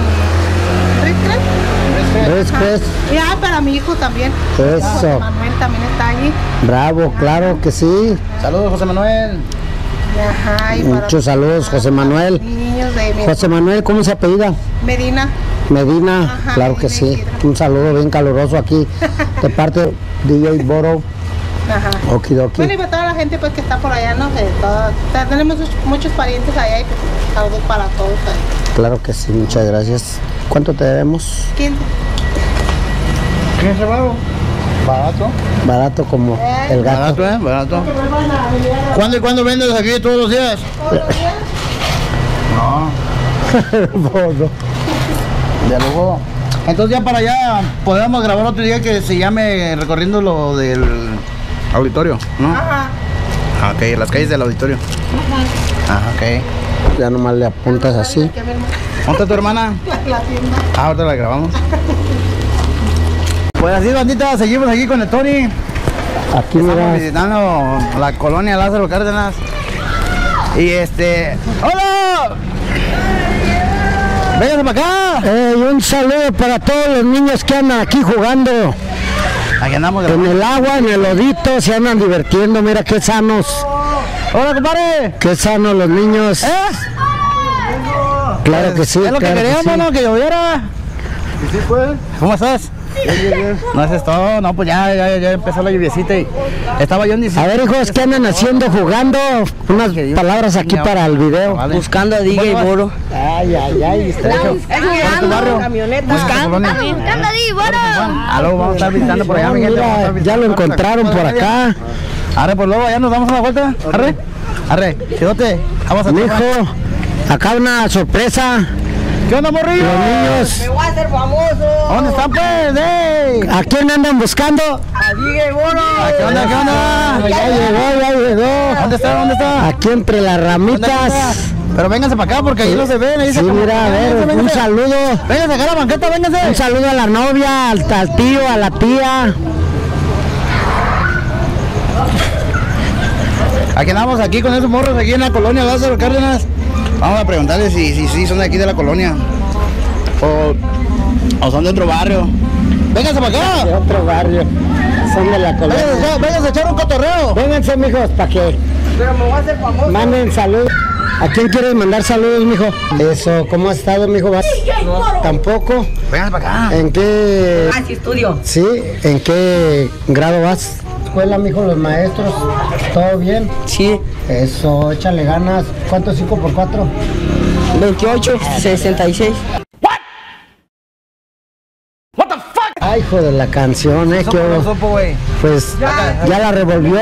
¿Red Res, Cres. Ya, para mi hijo también. Eso. José Manuel también está allí. Bravo, claro que sí. Saludos, José Manuel. Ajá, y para Muchos saludos, José Manuel. niños de mi José Manuel, ¿cómo se apellida? Medina. Medina, Ajá, claro que sí. Un saludo bien caluroso aquí de parte de D J Boro. Ajá. Okidoki. Bueno, y para toda la gente pues que está por allá, ¿no? Que todas- tenemos muchos, muchos parientes allá y pues saludos para todos ahí. Claro que sí, muchas gracias. ¿Cuánto te debemos? quince. ¿Qué es barato? Barato. Barato como el gato. Barato, ¿eh? Barato. ¿Cuándo y cuándo vendes aquí todos los días? ¿Todos los días? No. De lujo. Entonces ya para allá podemos grabar otro día que se llame recorriendo lo del auditorio, ¿no? Ajá. Ah, ok, las calles del auditorio. Ajá. Ah, ok. Ya nomás le apuntas así. Que ver ¿Dónde está tu hermana? la tienda. Ah, ahorita la grabamos. Pues así, bandita, seguimos aquí con el Tony. Aquí Estamos mira. visitando la colonia Lázaro Cárdenas. Y este... ¡Hola! Véngase para acá. Eh, y un saludo para todos los niños que andan aquí jugando. Aquí andamos. En el agua, en el lodito, se andan divirtiendo. Mira qué sanos. Hola, compadre. Qué sanos los niños. ¿Eh? Claro que sí. Es lo claro que queríamos, que sí. ¿no? Que lloviera. ¿Y sí fue? ¿Cómo estás? Bien, bien, bien. No, eso es todo. No, pues ya, ya, ya empezó la lluviecita y estaba yo en A ver, hijos, ¿qué andan haciendo jugando? Unas palabras aquí para el video. Vale. Buscando a D J Boro. Ay, ay, ay, estrecho. Jugando, camioneta. Buscando. Buscando a D J Boro. Ah, luego vamos a estar visitando por allá, No, mi gente. mira, Vamos a estar ya lo visitando encontraron la- por acá. Arre, pues luego allá nos damos a la vuelta. Arre, arre, chidote. Vamos a Mijo, acá una sorpresa. ¿Qué onda, morrillo? Los niños. Me voy a hacer famoso. ¿Dónde están, pues? ¡Ey! ¿A quién andan buscando? A D J Boro. ¿Qué onda, qué onda? Ya llegó, ya llegó. ¿Dónde está, dónde está? Aquí entre las ¿Dónde está? ramitas. Pero vénganse para acá porque ahí no se ven. Ahí Sí, se como- mira, a ver, Vénganse, un vénganse. saludo. Vénganse acá a la banqueta, vénganse. Un saludo a la novia, al, al tío, a la tía. Aquí andamos aquí con esos morros aquí en la colonia Lázaro Cárdenas. Vamos a preguntarles si, si, si son de aquí de la colonia o, o son de otro barrio. Vénganse para De acá. otro barrio. Son de la Vénganse, colonia. vénganse a echar un cotorreo. Vénganse, mijos, para que Pero me voy a hacer famoso. manden saludos. ¿A quién quieres mandar saludos, mijo? Eso, ¿cómo has estado, mijo? ¿Vas? ¿Tampoco? Vénganse para acá. ¿En qué? Ah, sí, estudio. Sí, ¿en qué grado vas? Escuela, mijo, los maestros, ¿todo bien? Sí, Eso, échale ganas. ¿Cuánto es cinco por cuatro? veintiocho, sesenta y seis. Ay, hijo de la canción, eh, Sopo, que no sopo, güey. pues ya la revolvió.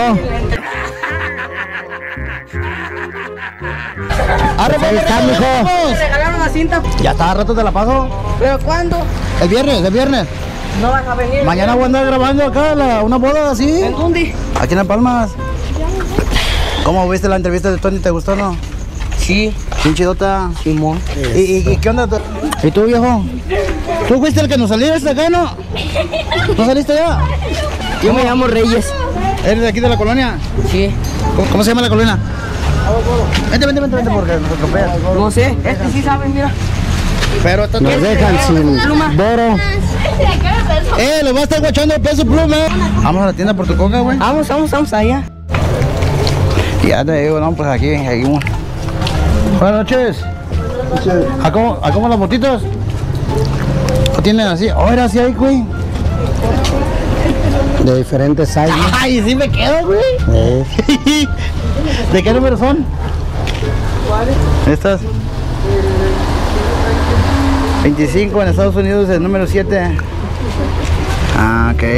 Arre, Ahí está, vamos, mijo. vamos. Me regalaron una cinta. Ya está, a rato te la paso. ¿Pero cuándo? El viernes, el viernes. No van a venir. Mañana voy a andar grabando acá la- una boda así. ¿En dónde? Aquí en Las Palmas. ¿Cómo viste la entrevista de Tony? ¿Te gustó o no? Sí, Bien chidota. Simón. ¿Y, y, y qué onda? tú? ¿Y tú, viejo? ¿Tú fuiste el que nos saliste acá, no? ¿No saliste ya? Yo me llamo Reyes. ¿Eres de aquí de la colonia? Sí. ¿Cómo, cómo se llama la colonia? Vente, vente, vente, vente porque nos atropeas. No sé, este sí sabe, mira. Pero está Nos dejan sin Boro. Eh, le va a estar guachando el peso pluma. Vamos a la tienda por tu coca, güey. Vamos, vamos, vamos allá. Ya te digo, no, pues aquí, aquí. Buenas noches. ¿A cómo, a cómo las botitas? ¿O tienen así? Oh, era así ahí, güey. De diferentes sizes. Ay, sí me quedo, güey. Eh, ¿De qué número son? ¿Cuáles? Estas. veinticinco en Estados Unidos, el número siete. Ah, ok.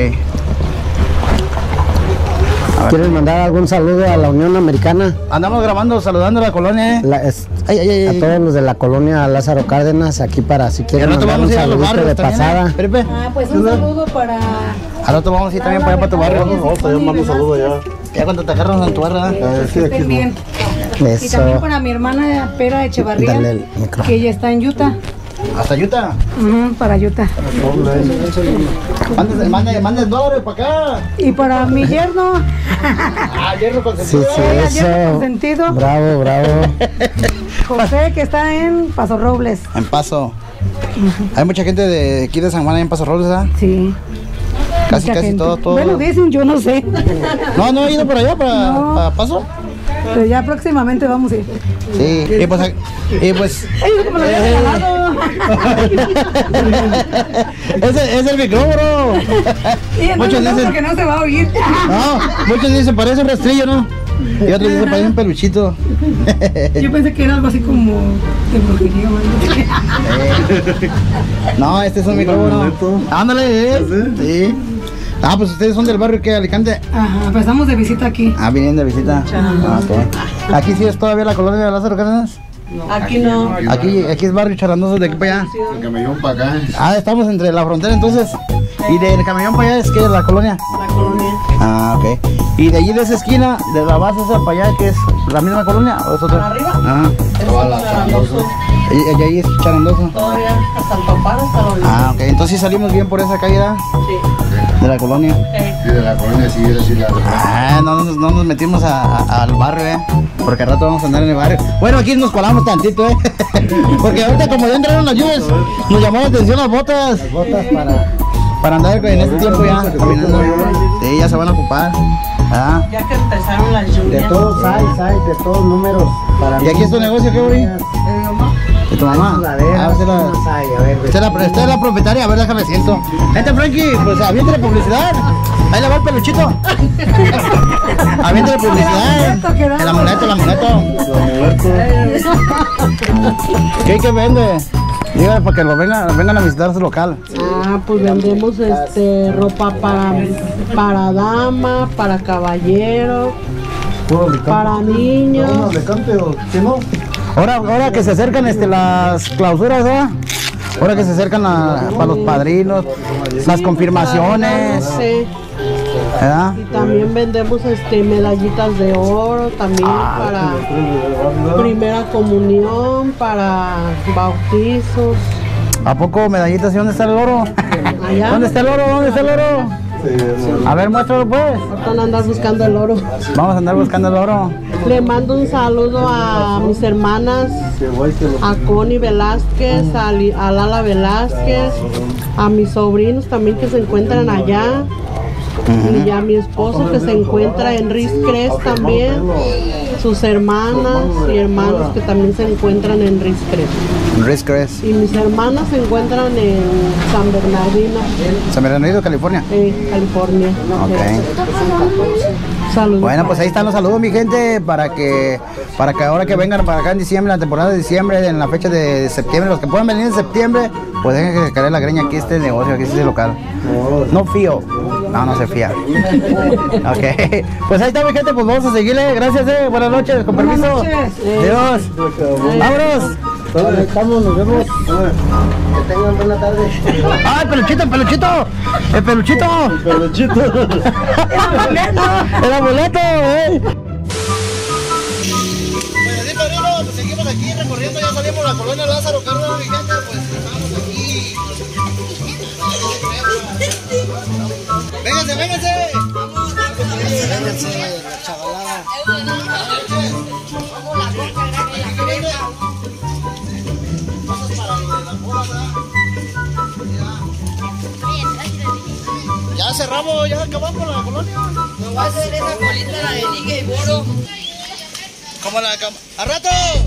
¿Quieres mandar algún saludo a la Unión Americana? Andamos grabando, saludando a la colonia, eh. La- es- Ay, ay, ay, a ay. todos los de la colonia Lázaro Cárdenas, aquí para si Y quieren al rato mandar vamos un a ir a los saludito barrios de también, pasada. ¿eh? Pepe. Ah, pues un saludo para... Al rato vamos a ir también para allá para tu barrio. No, yo mando saludo allá. Ya cuando te agarras en tu barrio, ¿eh? Eh, sí, aquí Estén bien. Y Eso. también para mi hermana Pera Echevarría, Dale el micrófono. que ella está en Utah. Hasta Utah. Ujú, para Utah. Manden, manden, manden dólares para acá. Y para mi yerno, Ah, hierro con Sí, sentido. sí, Oiga, ya me eso. consentido. Bravo, bravo. José, que está en Paso Robles. En Paso. Hay mucha gente de aquí de San Juan ahí en Paso Robles, ¿verdad? Sí. Casi, mucha casi gente. todo, todo. Bueno, dicen, yo no sé. No, no he ido por allá para, No. para Paso. Pero ya próximamente vamos a ir. Sí, y pues, y pues Ay, como lo había regalado. ese es el micrófono. Y entonces Muchos no, dicen, porque no se va a oír. no, muchos dicen parece un rastrillo, ¿no? Y otros dicen parece un peluchito. Yo pensé que era algo así como de brujería o algo así. No, este es un micrófono. Ándale, ¿eh? Sí. Ah, pues ustedes son del barrio que Alicante. Ajá, pues estamos de visita aquí. Ah, vienen de visita. Ah, ok. ¿Aquí sí es todavía la colonia de Lázaro Cárdenas? Aquí no. Aquí, aquí es barrio Charandoso, de aquí para allá. El camellón para acá. Ah, estamos entre la frontera entonces. Y del camellón para allá es que es la colonia. La colonia. Ah, ok. Y de allí de esa esquina, de la base esa para allá, que es la misma colonia o es otra. ¿Para arriba? Ajá. Es un Charandoso. ¿Y, y ahí es Charandoso? Todavía hasta el Topar, hasta los... Ah, ok. Entonces sí salimos bien por esa calle, ¿verdad? Sí. De la colonia. Sí, de la colonia, sí, era así la... Ah, no, no, no nos metimos a, a, al barrio, ¿eh? Porque al rato vamos a andar en el barrio. Bueno, aquí nos colamos tantito, ¿eh? Porque ahorita como ya entraron las lluvias, nos llamó la atención las botas. Las botas para... Para andar en este tiempo ya caminando. Sí, ya se van a ocupar. Ah. Ya que empezaron las lluvias. De todos hay, hay, de todos números. Para ¿Y aquí es tu negocio, qué, güey? ¿De mi mamá? ¿De tu mamá? Ah, usted la, usted la, usted es la propietaria, a ver, déjame siento. Gente, Frankie, pues aviéntale publicidad. Ahí le va el peluchito. Aviéntale publicidad. El amuleto, el amuleto. ¿Qué hay que vende? Dígale para que lo vengan, vengan a visitar su local. Ah, pues vendemos este ropa para, para dama, para caballero, para niños. Ahora, ahora que se acercan este, las clausuras, ¿eh? Ahora que se acercan a, para los padrinos, las confirmaciones. Sí. ¿Verdad? Y también vendemos este medallitas de oro, también para primera comunión, para bautizos. ¿A poco medallitas? ¿Y dónde está el oro? Allá. ¿Dónde está el oro? ¿Dónde está el oro? A ver, muéstralo pues. Van a andar buscando el oro. Vamos a andar buscando el oro. Le mando un saludo a mis hermanas, a Connie Velázquez, a, Li- a Lala Velázquez, a mis sobrinos también que se encuentran allá. Y a mi esposo que se encuentra en Riscres también, sus hermanas y hermanos que también se encuentran en Riscres. Riscres. Y mis hermanas se encuentran en San Bernardino. San Bernardino, California. En California. Ok. Saludos. Bueno, pues ahí están los saludos, mi gente, para que para que ahora que vengan para acá en diciembre, la temporada de diciembre, en la fecha de septiembre, los que puedan venir en septiembre, pues dejen que se caiga la greña aquí este negocio, aquí este local. No fío. No, no se fía. Ok. Pues ahí está, mi gente, pues vamos a seguirle. Gracias, eh. Buenas noches, con permiso. Adiós. Vámonos. Estamos, nos vemos. Que tengan buena tarde. ¡Ah, el peluchito, el peluchito! ¡El peluchito! ¡El peluchito! ¡El amuleto! ¡El amuleto, eh! Pues sí, padrino, pues seguimos aquí recorriendo, ya salimos a la colonia Lázaro Cárdenas, mi gente, pues estamos aquí. ¡Vénganse, vénganse! Vénganse, la chavalada. Ya cerramos, ya acabamos la colonia. No va a ser esa colita la de Liga y Boro. Como la cama. ¡A rato!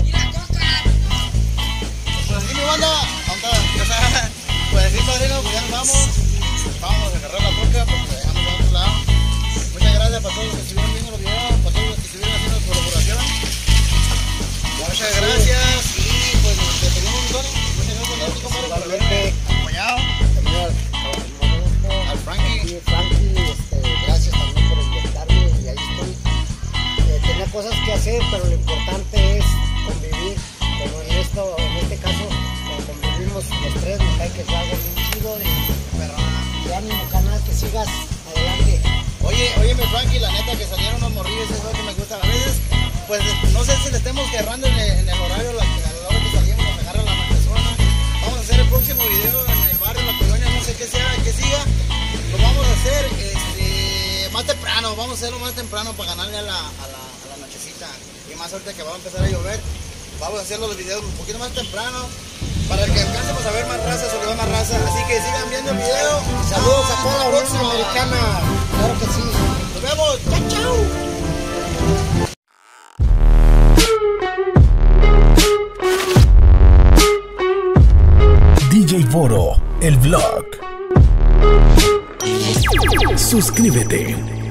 Pues aquí mi banda, aunque, o sea, pues sí, padrino, pues ya nos vamos. Vamos a agarrar la troca, pues te dejamos a otro lado. Muchas gracias para todos los que estuvieron viendo los videos, para todos los que estuvieron haciendo colaboración. Muchas gracias y pues nos despedimos, Tony. Muchas gracias por haberme acompañado. Al Frankie. Sí, Frankie, este, gracias también por invitarme y ahí estoy. Eh, tenía cosas que hacer, pero lo importante es convivir. Como en esto, en este caso, como convivimos los tres, me cae que es algo bien chido y, y ánimo, canal, que sigas adelante. Oye, oye, mi Frankie, la neta que salieron unos morrillos, eso es lo que me gusta. A veces, pues no sé si le estemos errando en el, en el horario, la, a la hora que salimos, nos agarra la persona. Vamos a hacer el próximo video en el barrio, en la colonia, no sé qué sea, que siga. Lo vamos a hacer este, más temprano, vamos a hacerlo más temprano para ganarle a la, a, la, a la nochecita. Y más ahorita que va a empezar a llover, vamos a hacer los videos un poquito más temprano para que alcancemos a ver más raza, sobre más raza. Así que sigan viendo el video. Saludos a toda la Unión Americana. Claro que sí. Nos vemos. Chao, chao. D J Boro, el vlog. Suscríbete.